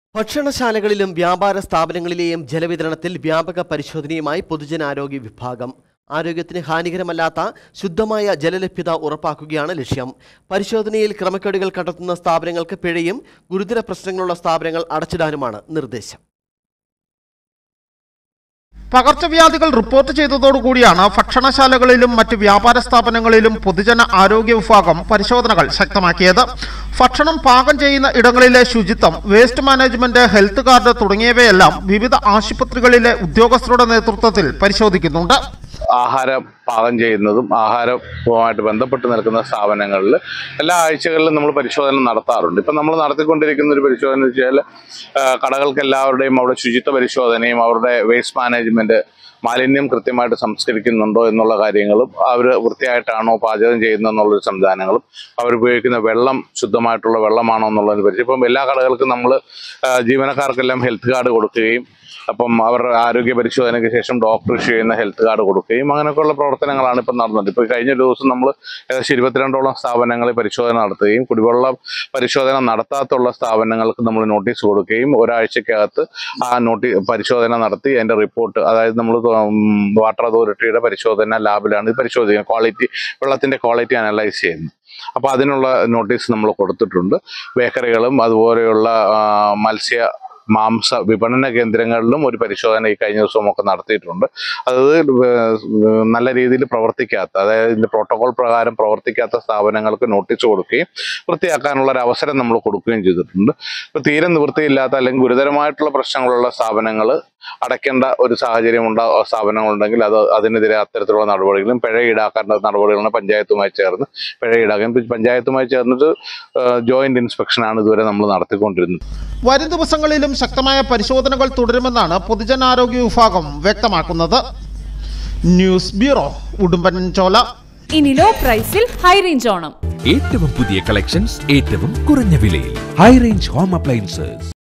ഭക്ഷണശാലകളിലും വ്യാപാര സ്ഥാപനങ്ങളിലെയും ജലവിതരണത്തിൽ വ്യാപക പരിശോധനയുമായി പൊതുജനാരോഗ്യ വിഭാഗം. ആരോഗ്യത്തിന് ഹാനികരമല്ലാത്ത ശുദ്ധമായ ജലലഭ്യത ഉറപ്പാക്കുകയാണ് ലക്ഷ്യം. പരിശോധനയിൽ ക്രമക്കേടുകൾ കണ്ടെത്തുന്ന സ്ഥാപനങ്ങൾക്ക് പിഴയും ഗുരുതര പ്രശ്നങ്ങളുള്ള സ്ഥാപനങ്ങൾ അടച്ചിടാനുമാണ് നിർദ്ദേശം. പകർച്ചവ്യാധികൾ റിപ്പോർട്ട് ചെയ്തതോടുകൂടിയാണ് ഭക്ഷണശാലകളിലും മറ്റ് വ്യാപാര സ്ഥാപനങ്ങളിലും പൊതുജന ആരോഗ്യ വിഭാഗം പരിശോധനകൾ ശക്തമാക്കിയത്. ഭക്ഷണം പാകം ചെയ്യുന്ന ഇടങ്ങളിലെ ശുചിത്വം, വേസ്റ്റ് മാനേജ്മെന്റ്, ഹെൽത്ത് കാർഡ് തുടങ്ങിയവയെല്ലാം വിവിധ ആശുപത്രികളിലെ ഉദ്യോഗസ്ഥരുടെ നേതൃത്വത്തിൽ പരിശോധിക്കുന്നുണ്ട്. ആഹാരം പാകം ചെയ്യുന്നതും ആഹാരവുമായിട്ട് ബന്ധപ്പെട്ട് നിൽക്കുന്ന സ്ഥാപനങ്ങളിൽ എല്ലാ ആഴ്ചകളിലും നമ്മൾ പരിശോധന നടത്താറുണ്ട്. ഇപ്പം നമ്മൾ നടത്തിക്കൊണ്ടിരിക്കുന്ന ഒരു പരിശോധന വെച്ചാൽ കടകൾക്ക് എല്ലാവരുടെയും അവിടെ ശുചിത്വ പരിശോധനയും അവരുടെ വേസ്റ്റ് മാനേജ്മെന്റ്, മാലിന്യം കൃത്യമായിട്ട് സംസ്കരിക്കുന്നുണ്ടോ എന്നുള്ള കാര്യങ്ങളും, അവർ വൃത്തിയായിട്ടാണോ പാചകം ചെയ്യുന്നതെന്നുള്ളൊരു സംവിധാനങ്ങളും, അവരുപയോഗിക്കുന്ന വെള്ളം ശുദ്ധമായിട്ടുള്ള വെള്ളമാണോ എന്നുള്ളതിനെ പറ്റി. ഇപ്പം എല്ലാ കടകൾക്കും നമ്മൾ ജീവനക്കാർക്കെല്ലാം ഹെൽത്ത് കാർഡ് കൊടുക്കുകയും അപ്പം അവരുടെ ആരോഗ്യ പരിശോധനയ്ക്ക് ശേഷം ഡോക്ടർ ഇഷ്യൂ ചെയ്യുന്ന ഹെൽത്ത് കാർഡ് കൊടുക്കുകയും അങ്ങനെയൊക്കെയുള്ള പ്രവർത്തനങ്ങളാണ് ഇപ്പം നടന്നത്. ഇപ്പോൾ കഴിഞ്ഞ ദിവസം നമ്മൾ ഏകദേശം 22ഓളം സ്ഥാപനങ്ങളിൽ പരിശോധന നടത്തുകയും കുടിവെള്ള പരിശോധന നടത്താത്തുള്ള സ്ഥാപനങ്ങൾക്ക് നമ്മൾ നോട്ടീസ് കൊടുക്കുകയും ഒരാഴ്ചക്കകത്ത് ആ പരിശോധന നടത്തി അതിൻ്റെ റിപ്പോർട്ട്, അതായത് നമ്മൾ വാട്ടർ അതോറിറ്റിയുടെ പരിശോധന ലാബിലാണ് ഇത് പരിശോധിക്കുന്നത്, വെള്ളത്തിൻ്റെ ക്വാളിറ്റി അനലൈസ് ചെയ്യുന്നത്. അപ്പോൾ അതിനുള്ള നോട്ടീസ് നമ്മൾ കൊടുത്തിട്ടുണ്ട്. ബേക്കറികളും അതുപോലെയുള്ള മാംസ വിപണന കേന്ദ്രങ്ങളിലും ഒരു പരിശോധന ഈ കഴിഞ്ഞ ദിവസമൊക്കെ നടത്തിയിട്ടുണ്ട്. അത് നല്ല രീതിയിൽ പ്രവർത്തിക്കാത്ത, അതായത് ഇതിൻ്റെ പ്രോട്ടോകോൾ പ്രകാരം പ്രവർത്തിക്കാത്ത സ്ഥാപനങ്ങൾക്ക് നോട്ടീസ് കൊടുക്കുകയും വൃത്തിയാക്കാനുള്ള ഒരു അവസരം നമ്മൾ കൊടുക്കുകയും ചെയ്തിട്ടുണ്ട്. ഇപ്പോൾ തീരെ നിവൃത്തിയില്ലാത്ത അല്ലെങ്കിൽ ഗുരുതരമായിട്ടുള്ള പ്രശ്നങ്ങളുള്ള സ്ഥാപനങ്ങൾ അടയ്ക്കേണ്ട ഒരു സാഹചര്യം സ്ഥാപനങ്ങളുണ്ടെങ്കിൽ അതിനെതിരെ അത്തരത്തിലുള്ള നടപടികളും പിഴ ഈടാക്കേണ്ട നടപടികളും പഞ്ചായത്തുമായി ചേർന്ന് പിഴ ഈടാക്കാൻ പഞ്ചായത്തുമായി ചേർന്നിട്ട് ജോയിന്റ് ഇൻസ്പെക്ഷനാണ് ഇതുവരെ നമ്മൾ നടത്തിക്കൊണ്ടിരുന്നത്. വരും ദിവസങ്ങളിലും ശക്തമായ പരിശോധനകൾ തുടരുമെന്നാണ് പൊതുജനാരോഗ്യ വിഭാഗം വ്യക്തമാക്കുന്നത്. News bureau, Udumbanchola. ഇനി ലോ പ്രൈസിൽ ഹൈ റേഞ്ച് ഓണം. ഏറ്റവും പുതിയ കളക്ഷൻസ് ഏറ്റവും കുറഞ്ഞ വിലയിൽ. High range home appliances.